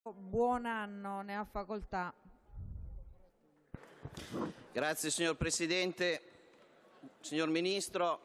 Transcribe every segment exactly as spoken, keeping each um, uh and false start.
Buon anno, ne ha facoltà. Grazie signor Presidente, signor Ministro,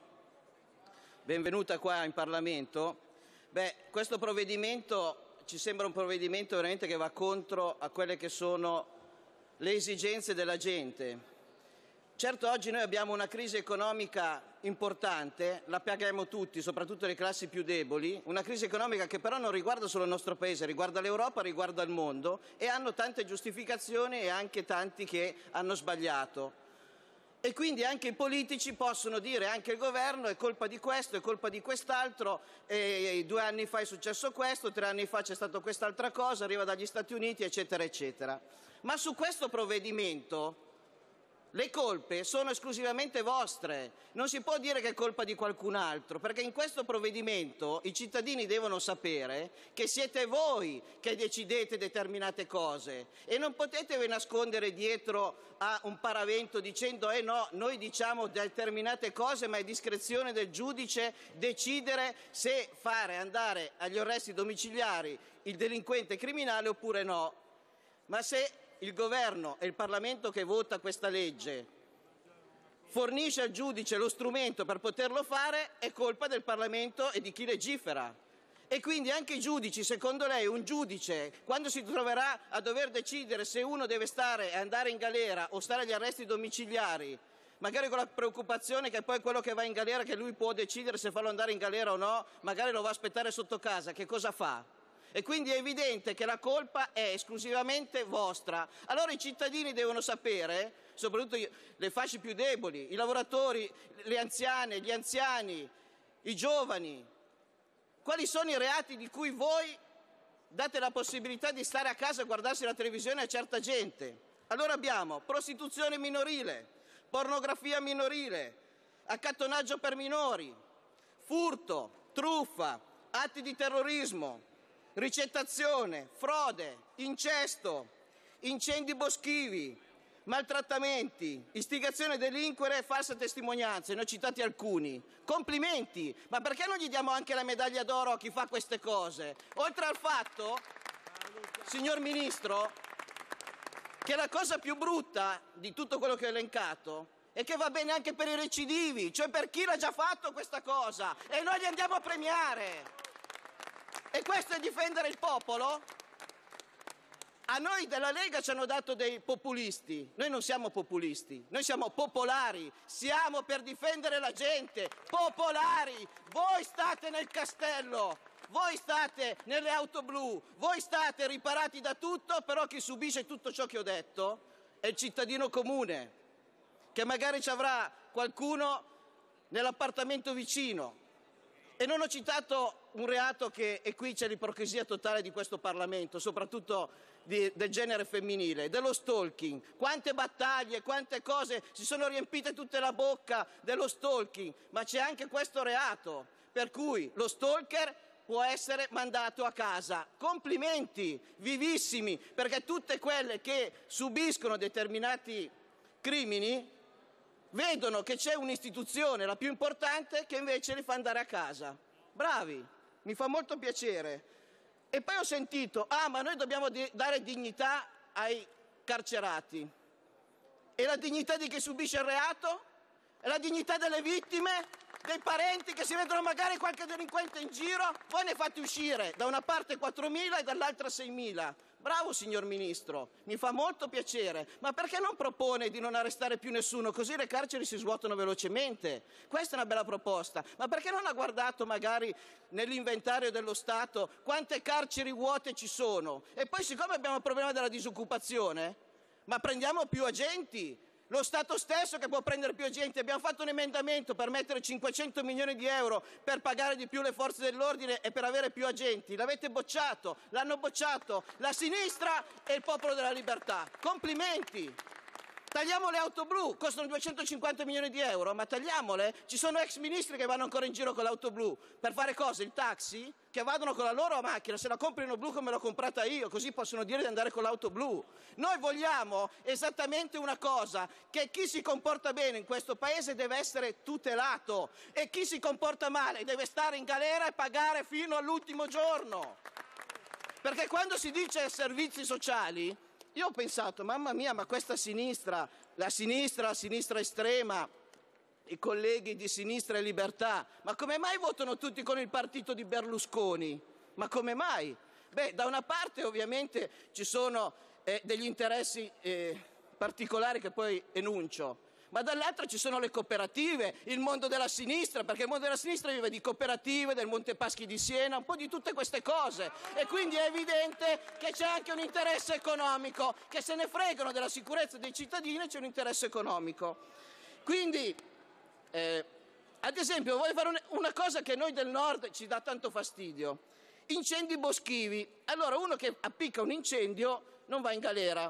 benvenuta qua in Parlamento. Beh, questo provvedimento ci sembra un provvedimento veramente che va contro a quelle che sono le esigenze della gente. Certo, oggi noi abbiamo una crisi economica importante, la paghiamo tutti, soprattutto le classi più deboli, una crisi economica che però non riguarda solo il nostro Paese, riguarda l'Europa, riguarda il mondo, e hanno tante giustificazioni e anche tanti che hanno sbagliato. E quindi anche i politici possono dire, anche il governo, è colpa di questo, è colpa di quest'altro, e due anni fa è successo questo, tre anni fa c'è stata quest'altra cosa, arriva dagli Stati Uniti, eccetera, eccetera. Ma su questo provvedimento le colpe sono esclusivamente vostre, non si può dire che è colpa di qualcun altro, perché in questo provvedimento i cittadini devono sapere che siete voi che decidete determinate cose e non potete nascondere dietro a un paravento dicendo eh no, noi diciamo determinate cose ma è discrezione del giudice decidere se fare andare agli arresti domiciliari il delinquente criminale oppure no. Ma se il Governo e il Parlamento che vota questa legge fornisce al giudice lo strumento per poterlo fare, è colpa del Parlamento e di chi legifera. E quindi anche i giudici, secondo lei, un giudice, quando si troverà a dover decidere se uno deve stare e andare in galera o stare agli arresti domiciliari, magari con la preoccupazione che poi quello che va in galera, che lui può decidere se farlo andare in galera o no, magari lo va a aspettare sotto casa, che cosa fa? E quindi è evidente che la colpa è esclusivamente vostra. Allora i cittadini devono sapere, soprattutto le fasce più deboli, i lavoratori, le anziane, gli anziani, i giovani, quali sono i reati di cui voi date la possibilità di stare a casa a guardarsi la televisione a certa gente. Allora abbiamo prostituzione minorile, pornografia minorile, accattonaggio per minori, furto, truffa, atti di terrorismo, ricettazione, frode, incesto, incendi boschivi, maltrattamenti, istigazione a delinquere e false testimonianze, ne ho citati alcuni. Complimenti, ma perché non gli diamo anche la medaglia d'oro a chi fa queste cose? Oltre al fatto, signor Ministro, che la cosa più brutta di tutto quello che ho elencato è che va bene anche per i recidivi, cioè per chi l'ha già fatto questa cosa, e noi li andiamo a premiare. E questo è difendere il popolo? A noi della Lega ci hanno dato dei populisti, noi non siamo populisti, noi siamo popolari, siamo per difendere la gente, popolari, voi state nel castello, voi state nelle auto blu, voi state riparati da tutto, però chi subisce tutto ciò che ho detto è il cittadino comune, che magari ci avrà qualcuno nell'appartamento vicino. E non ho citato un reato che, e qui c'è l'ipocrisia totale di questo Parlamento, soprattutto di, del genere femminile, dello stalking. Quante battaglie, quante cose, si sono riempite tutta la bocca dello stalking, ma c'è anche questo reato, per cui lo stalker può essere mandato a casa. Complimenti, vivissimi, perché tutte quelle che subiscono determinati crimini vedono che c'è un'istituzione, la più importante, che invece li fa andare a casa. Bravi, mi fa molto piacere. E poi ho sentito, ah ma noi dobbiamo di- dare dignità ai carcerati. E la dignità di chi subisce il reato? E la dignità delle vittime? Dei parenti che si vedono magari qualche delinquente in giro? Voi ne fate uscire da una parte quattromila e dall'altra seimila. Bravo signor Ministro, mi fa molto piacere, ma perché non propone di non arrestare più nessuno, così le carceri si svuotano velocemente? Questa è una bella proposta, ma perché non ha guardato magari nell'inventario dello Stato quante carceri vuote ci sono? E poi siccome abbiamo il problema della disoccupazione, ma prendiamo più agenti, lo Stato stesso che può prendere più agenti. Abbiamo fatto un emendamento per mettere cinquecento milioni di euro per pagare di più le forze dell'ordine e per avere più agenti. L'avete bocciato, l'hanno bocciato la sinistra e il Popolo della Libertà. Complimenti! Tagliamo le auto blu, costano duecentocinquanta milioni di euro, ma tagliamole. Ci sono ex ministri che vanno ancora in giro con l'auto blu per fare cosa? Il taxi? Che vadano con la loro macchina, se la comprino blu come l'ho comprata io, così possono dire di andare con l'auto blu. Noi vogliamo esattamente una cosa, che chi si comporta bene in questo paese deve essere tutelato e chi si comporta male deve stare in galera e pagare fino all'ultimo giorno. Perché quando si dice servizi sociali, io ho pensato, mamma mia, ma questa sinistra, la sinistra, la sinistra estrema, i colleghi di Sinistra e Libertà, ma come mai votano tutti con il partito di Berlusconi? Ma come mai? Beh, da una parte ovviamente ci sono eh, degli interessi eh, particolari che poi enuncio, ma dall'altra ci sono le cooperative, il mondo della sinistra, perché il mondo della sinistra vive di cooperative, del Montepaschi di Siena, un po' di tutte queste cose, e quindi è evidente che c'è anche un interesse economico, che se ne fregano della sicurezza dei cittadini e c'è un interesse economico. Quindi, eh, ad esempio, voglio fare una cosa che a noi del nord ci dà tanto fastidio: incendi boschivi. Allora, uno che appicca un incendio non va in galera.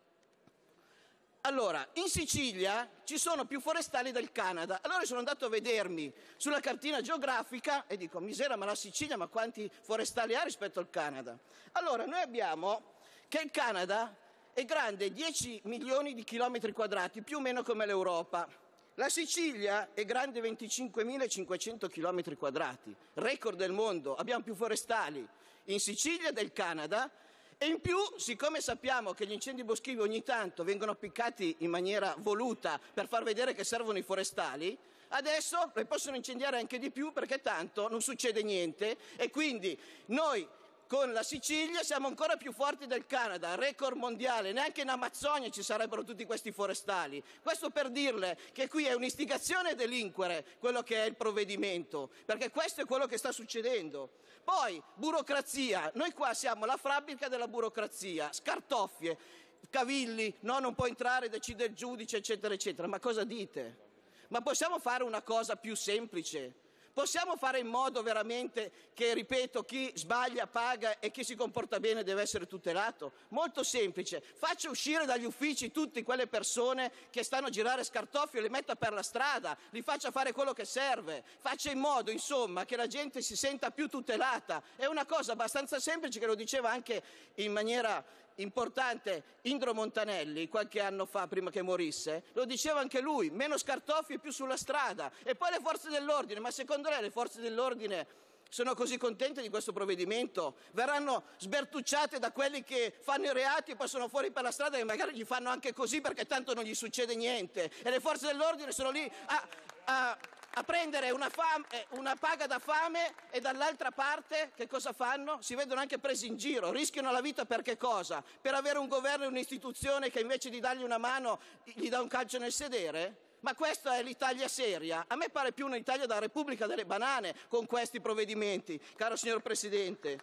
Allora, in Sicilia ci sono più forestali del Canada. Allora sono andato a vedermi sulla cartina geografica e dico, misera, ma la Sicilia, ma quanti forestali ha rispetto al Canada? Allora, noi abbiamo che il Canada è grande dieci milioni di chilometri quadrati, più o meno come l'Europa. La Sicilia è grande venticinquemilacinquecento chilometri quadrati, record del mondo, abbiamo più forestali in Sicilia del Canada. E in più, siccome sappiamo che gli incendi boschivi ogni tanto vengono appiccati in maniera voluta per far vedere che servono i forestali, adesso le possono incendiare anche di più perché tanto non succede niente, e quindi noi con la Sicilia siamo ancora più forti del Canada, record mondiale, neanche in Amazzonia ci sarebbero tutti questi forestali. Questo per dirle che qui è un'istigazione a delinquere quello che è il provvedimento, perché questo è quello che sta succedendo. Poi, burocrazia, noi qua siamo la fabbrica della burocrazia, scartoffie, cavilli, no, non può entrare, decide il giudice, eccetera, eccetera. Ma cosa dite? Ma possiamo fare una cosa più semplice? Possiamo fare in modo veramente che, ripeto, chi sbaglia paga e chi si comporta bene deve essere tutelato? Molto semplice. Faccia uscire dagli uffici tutte quelle persone che stanno a girare scartoffie, le metta per la strada, li faccia fare quello che serve. Faccia in modo, insomma, che la gente si senta più tutelata. È una cosa abbastanza semplice, che lo diceva anche in maniera importante Indro Montanelli qualche anno fa, prima che morisse, lo diceva anche lui: meno scartoffi e più sulla strada. E poi le forze dell'ordine, ma secondo lei le forze dell'ordine sono così contente di questo provvedimento? Verranno sbertucciate da quelli che fanno i reati e poi sono fuori per la strada, e magari gli fanno anche così perché tanto non gli succede niente, e le forze dell'ordine sono lì a, a a prendere una, fame, una paga da fame, e dall'altra parte che cosa fanno? Si vedono anche presi in giro, rischiano la vita per che cosa? Per avere un governo e un'istituzione che invece di dargli una mano gli dà un calcio nel sedere? Ma questa è l'Italia seria? A me pare più un'Italia da Repubblica delle banane con questi provvedimenti, caro signor Presidente.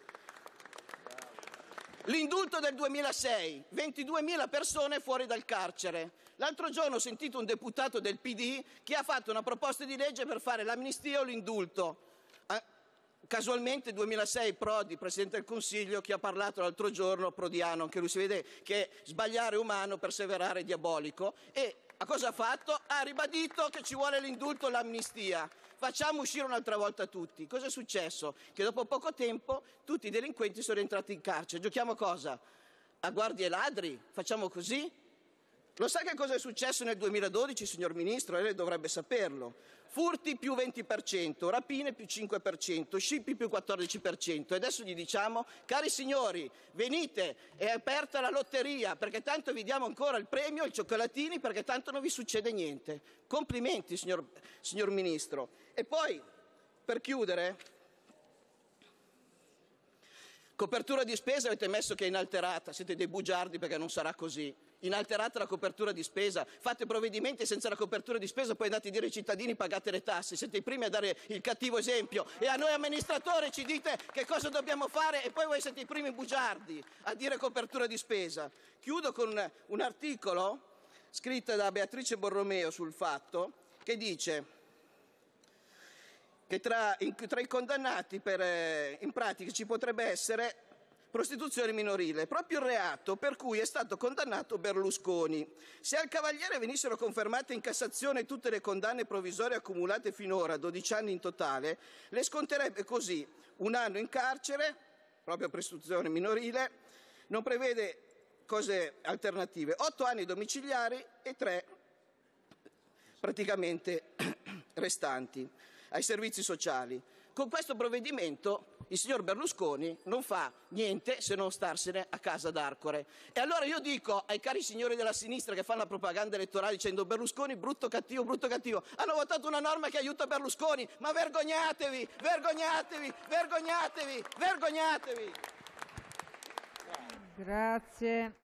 L'indulto del duemilasei, ventiduemila persone fuori dal carcere. L'altro giorno ho sentito un deputato del P D che ha fatto una proposta di legge per fare l'amnistia o l'indulto. Eh, casualmente duemilasei Prodi, Presidente del Consiglio, chi ha parlato l'altro giorno, Prodiano, anche lui si vede che sbagliare è umano, perseverare è diabolico. E a cosa ha fatto? Ha ribadito che ci vuole l'indulto e l'amnistia. Facciamo uscire un'altra volta tutti. Cosa è successo? Che dopo poco tempo tutti i delinquenti sono entrati in carcere. Giochiamo a cosa? A guardie e ladri? Facciamo così? Lo sa che cosa è successo nel duemiladodici, signor Ministro? Lei dovrebbe saperlo. Furti più venti per cento, rapine più cinque per cento, scippi più quattordici per cento. E adesso gli diciamo: cari signori, venite, è aperta la lotteria, perché tanto vi diamo ancora il premio, i cioccolatini, perché tanto non vi succede niente. Complimenti, signor, signor Ministro. E poi, per chiudere, copertura di spesa avete messo che è inalterata, siete dei bugiardi, perché non sarà così. Inalterata la copertura di spesa, fate provvedimenti senza la copertura di spesa, poi andate a dire ai cittadini pagate le tasse, siete i primi a dare il cattivo esempio, e a noi amministratori ci dite che cosa dobbiamo fare, e poi voi siete i primi bugiardi a dire copertura di spesa. Chiudo con un articolo scritto da Beatrice Borromeo sul Fatto, che dice che tra, in, tra i condannati per, eh, in pratica ci potrebbe essere prostituzione minorile, proprio il reato per cui è stato condannato Berlusconi. Se al Cavaliere venissero confermate in Cassazione tutte le condanne provvisorie accumulate finora, dodici anni in totale, le sconterebbe così un anno in carcere, proprio prostituzione minorile, non prevede cose alternative, otto anni domiciliari e tre praticamente restanti ai servizi sociali. Con questo provvedimento il signor Berlusconi non fa niente se non starsene a casa ad Arcore. E allora io dico ai cari signori della sinistra che fanno la propaganda elettorale dicendo Berlusconi brutto cattivo, brutto cattivo, hanno votato una norma che aiuta Berlusconi, ma vergognatevi, vergognatevi, vergognatevi, vergognatevi! Grazie.